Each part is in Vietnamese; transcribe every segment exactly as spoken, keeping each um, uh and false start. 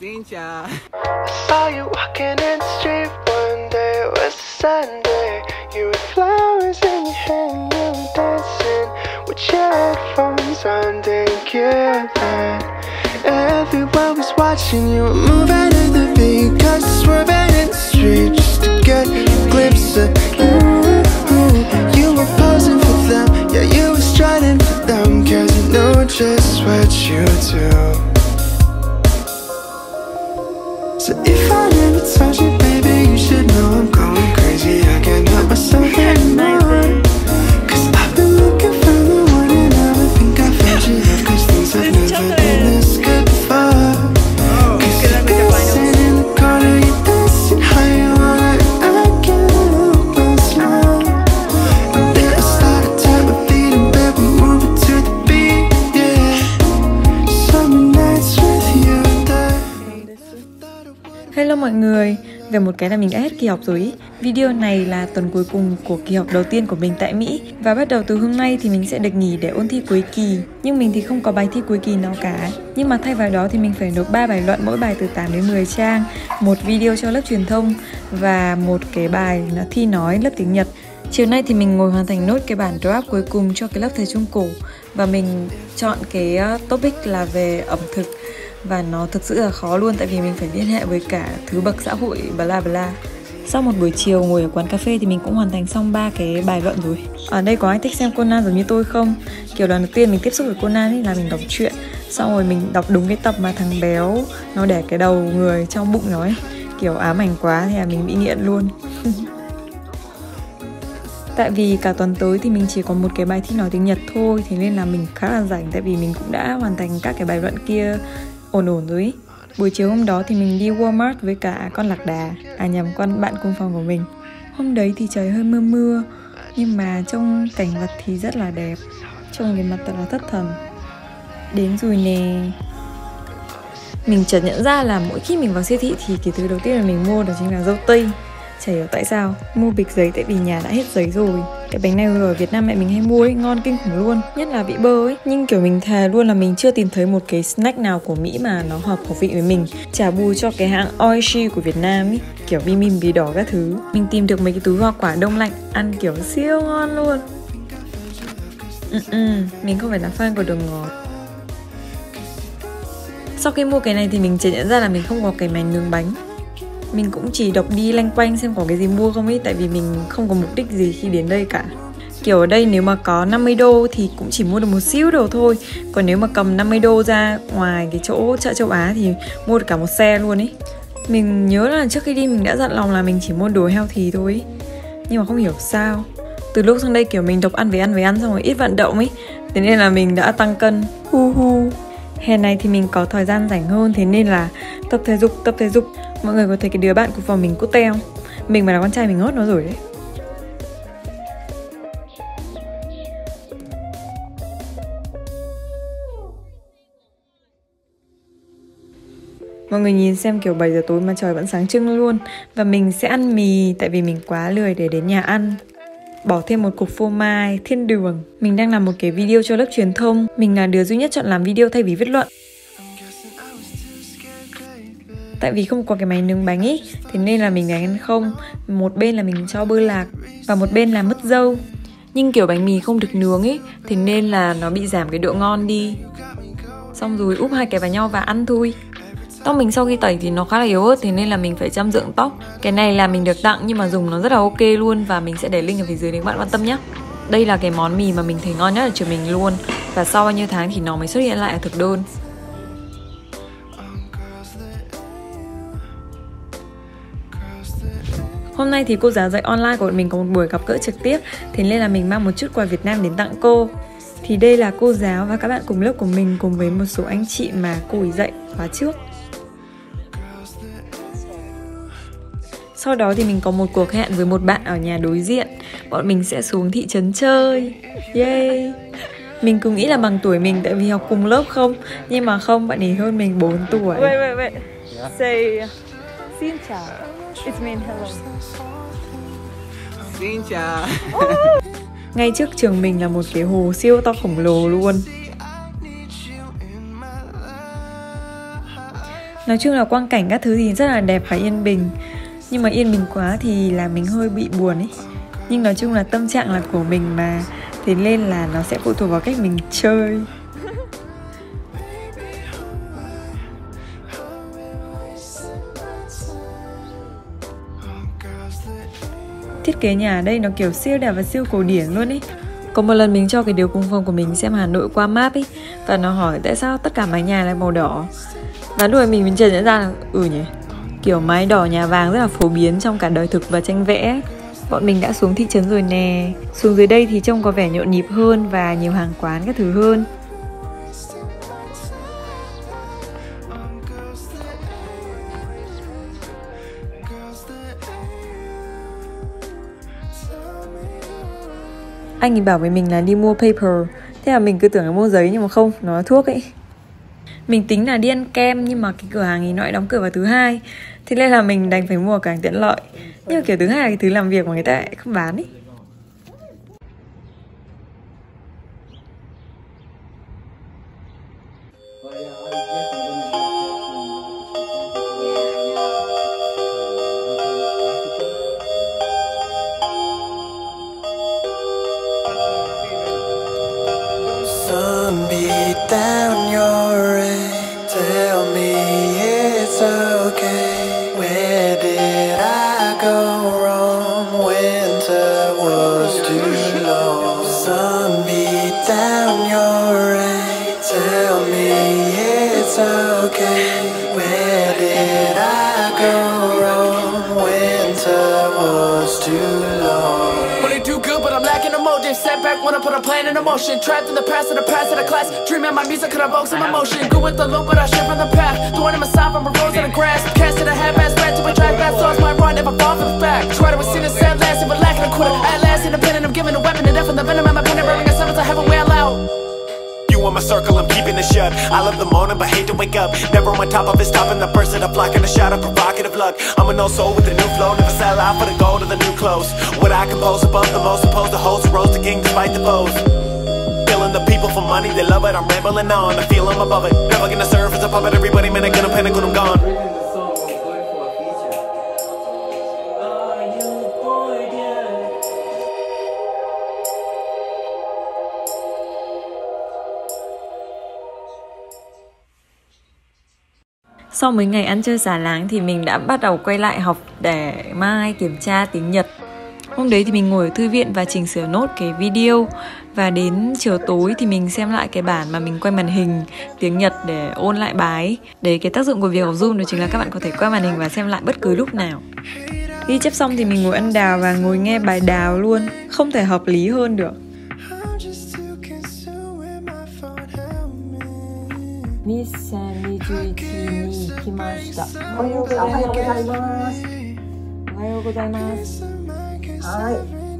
Xin chào. Saw you walking in the street one day, it was a Sunday. You had flowers in your hand, you were dancing with your headphones on, didn't care then. Everyone was watching you, moving to the beat, cause swerving in the street just to get a glimpse of you. You were posing for them, yeah, you were strutting for them, cause you know just what you do. So if I never touch you, baby, you should know I'm going crazy. I can't help myself anymore. Cause I've been looking for the one and I would think I found you love. Cause things have never been this good before. Cause you're dancing in the corner, you're dancing how you want it, and I can't help but smile. And then I started tap my feet in bed, we're moving to the beat, yeah. Summer nights with you there. Hello mọi người, về một cái là mình đã hết kỳ học rồi ý. Video này là tuần cuối cùng của kỳ học đầu tiên của mình tại Mỹ. Và bắt đầu từ hôm nay thì mình sẽ được nghỉ để ôn thi cuối kỳ. Nhưng mình thì không có bài thi cuối kỳ nào cả. Nhưng mà thay vào đó thì mình phải nộp ba bài luận, mỗi bài từ tám đến mười trang, một video cho lớp truyền thông và một cái bài là thi nói lớp tiếng Nhật. Chiều nay thì mình ngồi hoàn thành nốt cái bản draft cuối cùng cho cái lớp thời trung cổ. Và mình chọn cái topic là về ẩm thực. Và nó thực sự là khó luôn, tại vì mình phải liên hệ với cả thứ bậc xã hội bla bla. Sau một buổi chiều ngồi ở quán cà phê thì mình cũng hoàn thành xong ba cái bài luận rồi. Ở đây có ai thích xem Conan giống như tôi không? Kiểu lần đầu tiên mình tiếp xúc với Conan ấy là mình đọc truyện, xong rồi mình đọc đúng cái tập mà thằng béo nó đẻ cái đầu người trong bụng nó ấy. Kiểu ám ảnh quá thì là mình bị nghiện luôn. Tại vì cả tuần tới thì mình chỉ có một cái bài thi nói tiếng Nhật thôi, thế nên là mình khá là rảnh, tại vì mình cũng đã hoàn thành các cái bài luận kia ổn ổn rồi ý. Buổi chiều hôm đó thì mình đi Walmart với cả con Lạc Đà, à nhầm, con bạn cùng phòng của mình. Hôm đấy thì trời hơi mưa mưa, nhưng mà trông cảnh vật thì rất là đẹp, trông cái mặt thật là thất thần. Đến rồi nè. Mình chợt nhận ra là mỗi khi mình vào siêu thị thì cái thứ đầu tiên là mình mua đó chính là dâu tây. Chả hiểu tại sao. Mua bịch giấy tại vì nhà đã hết giấy rồi. Cái bánh này ở Việt Nam mẹ mình hay mua ấy, ngon kinh khủng luôn, nhất là vị bơ ấy. Nhưng kiểu mình thề luôn là mình chưa tìm thấy một cái snack nào của Mỹ mà nó hợp khẩu vị với mình, trả bù cho cái hãng Oishi của Việt Nam ấy, kiểu bim bim bí đỏ các thứ. Mình tìm được mấy cái túi hoa quả đông lạnh, ăn kiểu siêu ngon luôn. ừ, ừ, Mình không phải là fan của đồ ngọt. Sau khi mua cái này thì mình chợt nhận ra là mình không có cái máy nướng bánh. Mình cũng chỉ đọc đi lanh quanh xem có cái gì mua không ấy, tại vì mình không có mục đích gì khi đến đây cả. Kiểu ở đây nếu mà có năm mươi đô thì cũng chỉ mua được một xíu đồ thôi. Còn nếu mà cầm năm mươi đô ra ngoài cái chỗ chợ châu Á thì mua được cả một xe luôn ấy. Mình nhớ là trước khi đi mình đã dặn lòng là mình chỉ mua đồ healthy thôi ấy. Nhưng mà không hiểu sao từ lúc sang đây kiểu mình độc ăn về ăn về ăn xong rồi ít vận động ấy, thế nên là mình đã tăng cân. Hu hu. Hè này thì mình có thời gian rảnh hơn, thế nên là tập thể dục, tập thể dục. Mọi người có thấy cái đứa bạn của phòng mình cút teo. Mình mà là con trai mình hốt nó rồi đấy. Mọi người nhìn xem, kiểu bảy giờ tối mà trời vẫn sáng trưng luôn. Và mình sẽ ăn mì, tại vì mình quá lười để đến nhà ăn. Bỏ thêm một cục phô mai, thiên đường. Mình đang làm một cái video cho lớp truyền thông. Mình là đứa duy nhất chọn làm video thay vì viết luận. Tại vì không có cái máy nướng bánh ý, thế nên là mình đánh ăn không. Một bên là mình cho bơ lạc và một bên là mứt dâu. Nhưng kiểu bánh mì không được nướng ý, thế nên là nó bị giảm cái độ ngon đi. Xong rồi úp hai cái vào nhau và ăn thôi. Tóc mình sau khi tẩy thì nó khá là yếu ớt, thế nên là mình phải chăm dưỡng tóc. Cái này là mình được tặng nhưng mà dùng nó rất là ok luôn. và mình sẽ để link ở phía dưới nếu bạn quan tâm nhé. Đây là cái món mì mà mình thấy ngon nhất ở trường mình luôn, và sau bao nhiêu tháng thì nó mới xuất hiện lại ở thực đơn. Hôm nay thì cô giáo dạy online của bọn mình có một buổi gặp gỡ trực tiếp, thế nên là mình mang một chút quà Việt Nam đến tặng cô. Thì đây là cô giáo và các bạn cùng lớp của mình cùng với một số anh chị mà cô ấy dạy khóa trước. Sau đó thì mình có một cuộc hẹn với một bạn ở nhà đối diện. Bọn mình sẽ xuống thị trấn chơi. Yay! Mình cứ nghĩ là bằng tuổi mình tại vì học cùng lớp không. Nhưng mà không, bạn ấy hơn mình bốn tuổi. Wait, wait, wait. Say xin chào. It means hello. Xin chào. Ngay trước trường mình là một cái hồ siêu to khổng lồ luôn. Nói chung là quang cảnh các thứ thì rất là đẹp và yên bình. Nhưng mà yên bình quá thì là mình hơi bị buồn ấy. Nhưng nói chung là tâm trạng là của mình mà, thế nên là nó sẽ phụ thuộc vào cách mình chơi. Thiết kế nhà ở đây nó kiểu siêu đẹp và siêu cổ điển luôn ý. Có một lần mình cho cái đứa cùng phòng của mình xem Hà Nội qua map ý, và nó hỏi tại sao tất cả mái nhà lại màu đỏ. Và lúc ấy mình mình chợt nhận ra là ừ nhỉ, kiểu mái đỏ nhà vàng rất là phổ biến trong cả đời thực và tranh vẽ. Bọn mình đã xuống thị trấn rồi nè. Xuống dưới đây thì trông có vẻ nhộn nhịp hơn và nhiều hàng quán các thứ hơn. Anh ấy bảo với mình là đi mua paper. Thế là mình cứ tưởng là mua giấy nhưng mà không, nó là thuốc ấy. Mình tính là đi ăn kem nhưng mà cái cửa hàng ấy nó lại đóng cửa vào thứ hai. Thế nên là mình đành phải mua ở cửa hàng tiện lợi. Nhưng mà kiểu thứ hai là cái thứ làm việc mà người ta lại không bán ấy. Sun beat down your rain, tell me it's okay. Where did I go wrong? Winter was too long. Sun beat down your rain, tell me it's okay. Where did I go wrong? Winter was too long. Do good, but I'm lacking emotion. Set back when I put a plan in motion. Trapped in the past of the past of the class. Dreaming my music could evoke some emotion. Good with the loop, but I shift from the path. Throwing in my side from a rose in the grass. Cast in a half-ass rat to attract bad thoughts. My run never fall for the fact. Try to assume it's sad last, but lacking a quarter. At last, independent, I'm giving a weapon to death from the venom. I'm a pen and burning a summons. I have a way out. In my circle, I'm keeping it shut. I love the morning, but hate to wake up. Never on top of it, stopping the burst of the flock and a shot of provocative luck. I'm an old soul with a new flow, never sell out for the gold of the new clothes. What I compose above the most, opposed to host, rose the king despite the foes. Feeling the people for money, they love it. I'm rambling on, I feel I'm above it. Never gonna serve as a puppet. Everybody, man, I'm gonna panic when I'm gone. Sau mấy ngày ăn chơi xả láng thì mình đã bắt đầu quay lại học để mai kiểm tra tiếng Nhật. Hôm đấy thì mình ngồi ở thư viện và chỉnh sửa nốt cái video. Và đến chiều tối thì mình xem lại cái bản mà mình quay màn hình tiếng Nhật để ôn lại bài. Đấy, cái tác dụng của việc học Zoom đó chính là các bạn có thể quay màn hình và xem lại bất cứ lúc nào. Ghi chép xong thì mình ngồi ăn đào và ngồi nghe bài đào luôn. Không thể hợp lý hơn được.にせんにじゅういちに来ました。おはようございます。おはようございます。 はい、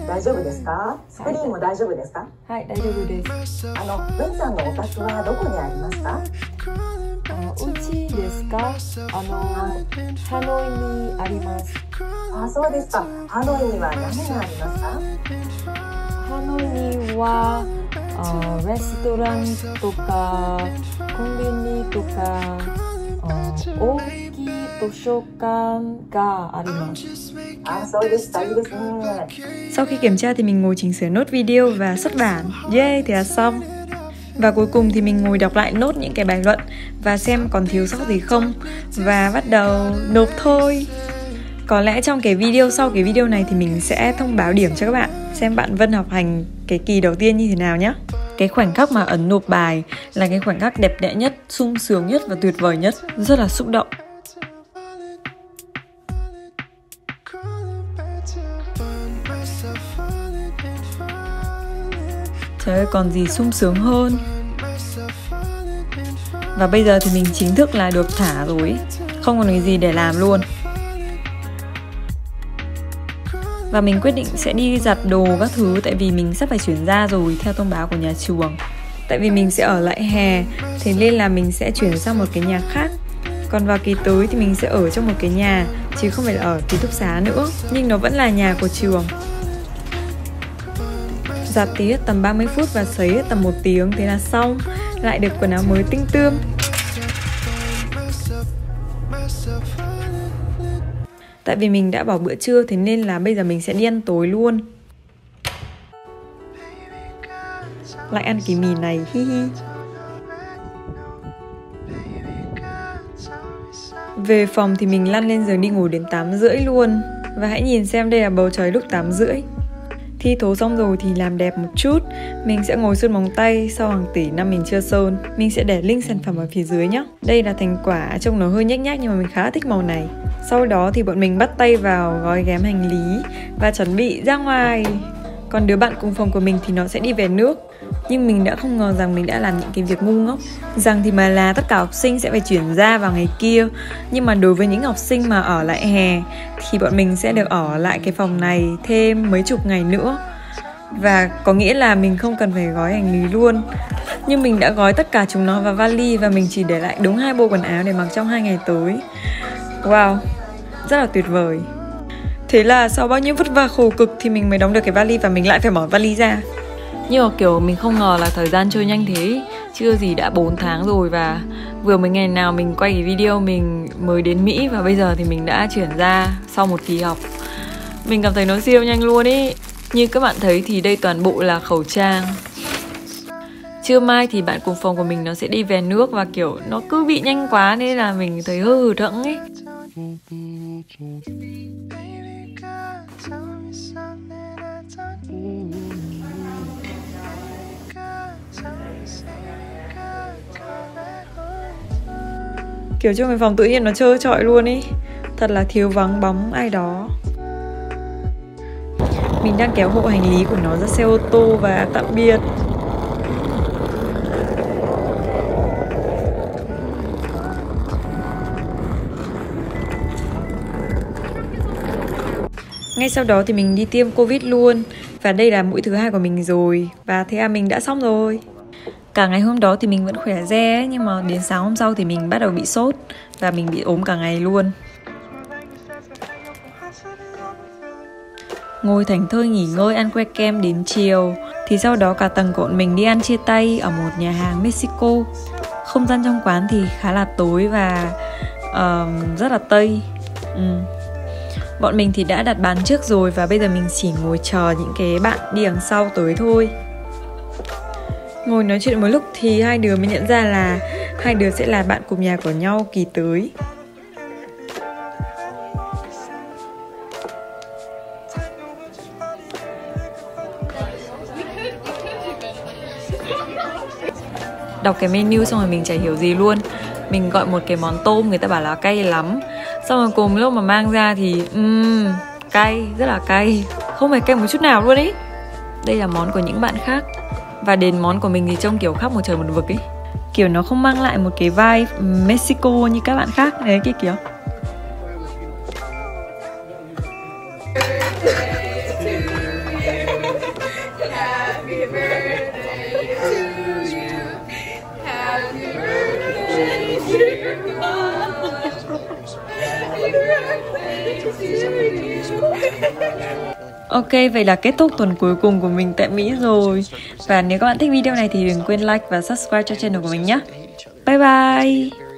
大丈夫ですか？スクリーンも大丈夫ですか？ はい、大丈夫です。 あの、ベンさんのお宅はどこにありますか？ あ、うちですか？あの、ハノイにあります。 あ、そうですか。ハノイには何がありますか？ ハノイにはあレストランとかコンビニとかあ大きい図書館があります。 À,そうですか。いいですね。 Sau khi kiểm tra thì mình ngồi chỉnh sửa nốt video và xuất bản. Yay, thì là xong. Và cuối cùng thì mình ngồi đọc lại nốt những cái bài luận và xem còn thiếu sót gì không. Và bắt đầu nộp thôi. Có lẽ trong cái video sau cái video này thì mình sẽ thông báo điểm cho các bạn, xem bạn Vân học hành cái kỳ đầu tiên như thế nào nhé. Cái khoảnh khắc mà ấn nộp bài là cái khoảnh khắc đẹp đẽ nhất, sung sướng nhất và tuyệt vời nhất. Rất là xúc động. Trời ơi, còn gì sung sướng hơn. Và bây giờ thì mình chính thức là được thả rồi, không còn cái gì để làm luôn. Và mình quyết định sẽ đi giặt đồ các thứ, tại vì mình sắp phải chuyển ra rồi theo thông báo của nhà trường. Tại vì mình sẽ ở lại hè, thế nên là mình sẽ chuyển sang một cái nhà khác. Còn vào kỳ tới thì mình sẽ ở trong một cái nhà, chứ không phải là ở ký túc xá nữa. Nhưng nó vẫn là nhà của trường. Giặt thì hết tầm ba mươi phút và sấy hết tầm một tiếng, thế là xong. Lại được quần áo mới tinh tươm. myself falling. Tại vì mình đã bỏ bữa trưa, thế nên là bây giờ mình sẽ đi ăn tối luôn. Lại ăn cái mì này, hi hi. Về phòng thì mình lăn lên giường đi ngủ đến tám rưỡi luôn. Và hãy nhìn xem đây là bầu trời lúc tám rưỡi. Thi thố xong rồi thì làm đẹp một chút. Mình sẽ ngồi sơn móng tay sau hàng tỷ năm mình chưa sơn. Mình sẽ để link sản phẩm ở phía dưới nhé. Đây là thành quả, trông nó hơi nhếch nhác nhưng mà mình khá thích màu này. Sau đó thì bọn mình bắt tay vào gói ghém hành lý và chuẩn bị ra ngoài. Còn đứa bạn cùng phòng của mình thì nó sẽ đi về nước. Nhưng mình đã không ngờ rằng mình đã làm những cái việc ngu ngốc. Rằng thì mà là tất cả học sinh sẽ phải chuyển ra vào ngày kia. Nhưng mà đối với những học sinh mà ở lại hè thì bọn mình sẽ được ở lại cái phòng này thêm mấy chục ngày nữa. Và có nghĩa là mình không cần phải gói hành lý luôn. Nhưng mình đã gói tất cả chúng nó vào vali và mình chỉ để lại đúng hai bộ quần áo để mặc trong hai ngày tới. Wow, rất là tuyệt vời. Thế là sau bao nhiêu vất vả khổ cực thì mình mới đóng được cái vali và mình lại phải mở vali ra. Nhưng mà kiểu mình không ngờ là thời gian trôi nhanh thế. Chưa gì đã bốn tháng rồi và vừa mới ngày nào mình quay cái video mình mới đến Mỹ và bây giờ thì mình đã chuyển ra sau một kỳ học. Mình cảm thấy nó siêu nhanh luôn ý. Như các bạn thấy thì đây toàn bộ là khẩu trang. Trưa mai thì bạn cùng phòng của mình nó sẽ đi về nước và kiểu nó cứ bị nhanh quá nên là mình thấy hơi hụt hẫng ấy. Kiểu trong cái phòng tự nhiên nó trơ trọi luôn ý. Thật là thiếu vắng bóng ai đó. Mình đang kéo hộ hành lý của nó ra xe ô tô và tạm biệt. Ngay sau đó thì mình đi tiêm Covid luôn. Và đây là mũi thứ hai của mình rồi. Và thế là mình đã xong rồi. Cả ngày hôm đó thì mình vẫn khỏe re ấy, nhưng mà đến sáng hôm sau thì mình bắt đầu bị sốt. Và mình bị ốm cả ngày luôn. Ngồi thảnh thơi nghỉ ngơi ăn que kem đến chiều. Thì sau đó cả tầng của bọn mình đi ăn chia tay ở một nhà hàng Mexico. Không gian trong quán thì khá là tối và uh, rất là Tây. ừ. Bọn mình thì đã đặt bàn trước rồi và bây giờ mình chỉ ngồi chờ những cái bạn đi đằng sau tới thôi. Ngồi nói chuyện một lúc thì hai đứa mới nhận ra là hai đứa sẽ là bạn cùng nhà của nhau kỳ tới. Đọc cái menu xong rồi mình chả hiểu gì luôn. Mình gọi một cái món tôm, người ta bảo là cay lắm. Xong rồi cùng lúc mà mang ra thì um, cay, rất là cay. Không phải cay một chút nào luôn ý. Đây là món của những bạn khác. Và đến món của mình thì trông kiểu khác một trời một vực ấy. Kiểu nó không mang lại một cái vibe Mexico như các bạn khác. Đấy cái kiểu Ok, vậy là kết thúc tuần cuối cùng của mình tại Mỹ rồi. Và nếu các bạn thích video này thì đừng quên like và subscribe cho channel của mình nhé. Bye bye!